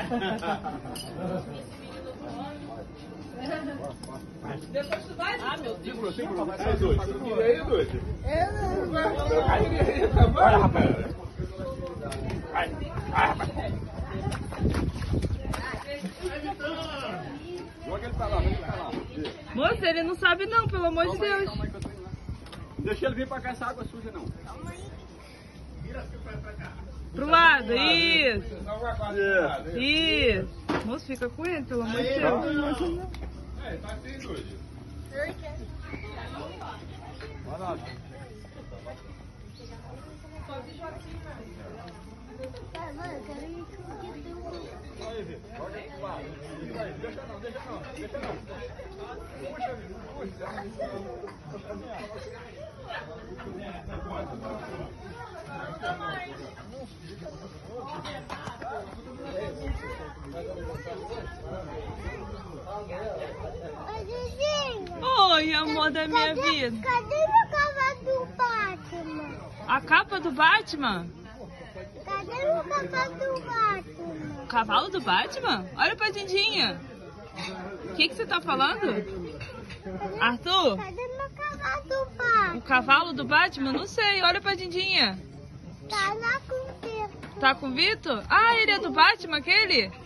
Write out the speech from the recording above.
Depois tu vai? Ah, meu Deus. Segura. É dois. E aí, dois? Bora, rapaz. Vai, rapaz. Joga ele pra lá, Moça, ele não sabe não, pelo amor de Deus. Deixa ele vir pra cá, essa água suja não. Pro lado, isso. Isso. Moço, fica com ele, pelo amor de Deus. É, tá sem dúvida. Vai lá. Deixa não. Oi, amor da minha vida. Cadê meu cavalo do Batman? A capa do Batman? Cadê meu cavalo do Batman? O cavalo do Batman? Olha pra Dindinha. O que você tá falando? Arthur? Cadê meu cavalo do Batman? O cavalo do Batman? Não sei, olha pra Dindinha. Tá lá com o Vitor. Tá com o Vitor? Ah, ele é do Batman, aquele?